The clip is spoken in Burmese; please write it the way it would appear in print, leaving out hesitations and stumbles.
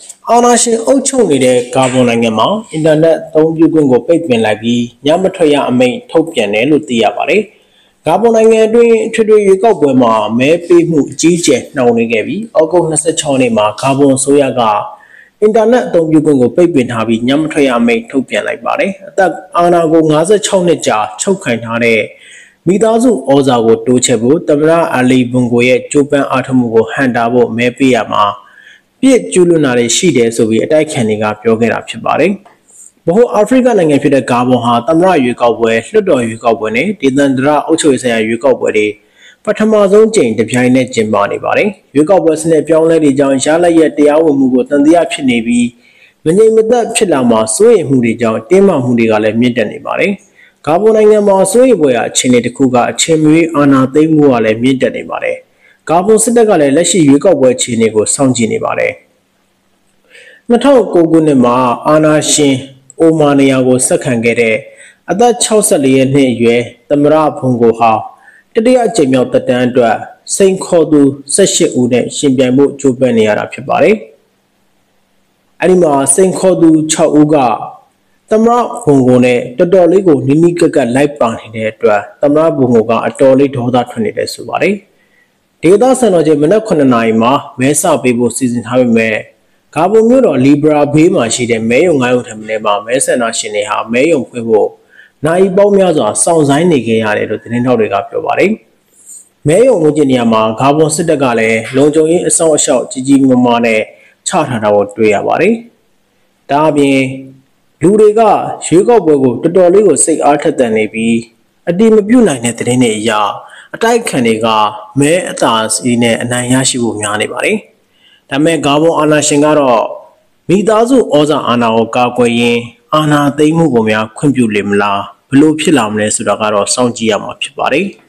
အာဏာရှင်အုပ်ချုပ်နေတဲ့ဂါဘွန်နိုင်ငံမှာအင်တာနက်အသုံးပြုခွင့်ကိုပိတ်ပင်လိုက်ပြီးညမထွက်ရအမိန့်ထုတ်ပြန်တယ်လို့သိရပါတယ်။ဂါဘွန်နိုင်ငံအတွင်းထွေထွေရွေးကောက်ပွဲမှာမဲပေးမှုအကြီးအကျယ်နှောင့်နှေးခဲ့ပြီးဩဂုတ်26ရက်နေ့မှာဂါဘွန်အစိုးရကအင်တာနက်အသုံးပြုခွင့်ကိုပိတ်ပင်ထားပြီးညမထွက်ရအမိန့်ထုတ်ပြန်လိုက်ပါတယ်။အသက်အာဏာကို56နှစ်ကြာချုပ်ခံထားတဲ့မိသားစုဩဇာကိုတိုးချဲ့ဖို့သမ္မတအာလီဘွန်ကိုရဲ့ကြိုးပမ်းအားထုတ်မှုကိုဟန်တာဖို့မဲပေးရမှာပြည့်ကျူးလွန်တာတွေရှိတယ်ဆိုပြီးအတိုက်ခံတွေကပြောခဲ့တာဖြစ်ပါတယ်။ဗဟိုအာဖရိကနိုင်ငံဖြစ်တဲ့ဂါဘွန်ဟာသမ္မတရွေးကောက်ပွဲလွှတ်တော်ရွေးကောက်ပွဲနဲ့ဒေသန္တရအုပ်ချုပ်ရေးဆိုင်ရာရွေးကောက်ပွဲတွေပထမဆုံးကြိမ်တစ်ပြိုင်နက်ကျင်းပနေပါတယ်။ရွေးကောက်ပွဲစနစ်ပြောင်းလဲတွေကြောင့်ရလဒ်ရဲ့တရားဝင်မှုကိုတန်တရားဖြစ်နေပြီးမငြိမ်မသက်ဖြစ်လာမှာစိုးရိမ်မှုတွေကြောင့်တင်းမာမှုတွေကလည်းမြင့်တက်နေပါတယ်။ဂါဘွန်နိုင်ငံမှာစိုးရိမ်ဖွယ်ရာအခြေအနေတစ်ခုကအချိန်မရွေးအာဏာသိမ်းမှုကလည်းမြင့်တက်နေပါတယ်။ဂါဘွန်စစ်တပ်ကလည်းလက်ရှိရွေးကောက်ပွဲအခြေအနေကိုစောင့်ကြည့်နေပါတယ်။2009ခုနှစ်မှာအာနာရှင်အိုမာနီယာကိုဆက်ခံခဲ့တဲ့အသက်64ရက်နှစ်အရွယ်သမ္မတဘွန်ကိုဟာတတိယအကြိမ်မြောက်သက်တမ်းအတွက်စိန်ခေါ်သူ18ဦးနဲ့ရှင်ပြိုင်မှုကြိုးပမ်းနေရတာဖြစ်ပါတယ်။အဲဒီမှာစိန်ခေါ်သူ6ဦးကသမ္မတဘွန်ကိုနဲ့တော်တော်လေးကိုနီးနီးကပ်ကပ်လိုက်ပါနေတဲ့အတွက်သမ္မတဘွန်ကိုကအတော်လေးဒေါသထွက်နေတယ်ဆိုပါတယ်။ဒေသစံတော်ချိန်မနက်9နာရီမှာမဲစပေးဖို့စီစဉ်ထားပေမဲ့ဂါဘွန်မြို့တော်လီဘရာဘေးမှာရှိတဲ့မဲရုံ9ရုံထပ်မင်းမှာမဲဆန္ဒရှင်တွေဟာမဲရုံဖွင့်ဖို့နိုင်ပေါင်းများစွာစောင့်ဆိုင်းနေခဲ့ရတယ်လို့သတင်းထောက်တွေကပြောပါတယ်။မဲရုံဝန်းကျင်နေရာမှာဂါဘွန်စစ်တပ်ကလည်းလုံခြုံရေးအစောင့်အရှောက်ကြီးကြီးမားမားနဲ့ချထားတာကိုတွေ့ရပါတယ်။ဒါအပြင်လူတွေကရွေးကောက်ပွဲကိုတော်တော်လေးကိုစိတ်အားထက်သန်နေပြီးအတိမပြုတ်နိုင်တဲ့သတင်းတွေအရအတိုက်ခံတွေကမဲအသာစီးနဲ့အနိုင်ရရှိဖို့များနေပါတယ်။ဒါပေမဲ့ဂါဘွန်အာဏာရှင်ကတော့မိသားစုဩဇာအာဏာကိုကာကွယ်ရင်းအာဏာသိမ်းမှုကိုများခွင့်ပြုလိမ့်မလားဘယ်လိုဖြစ်လာမလဲဆိုတာကတော့စောင့်ကြည့်ရမှာဖြစ်ပါတယ်။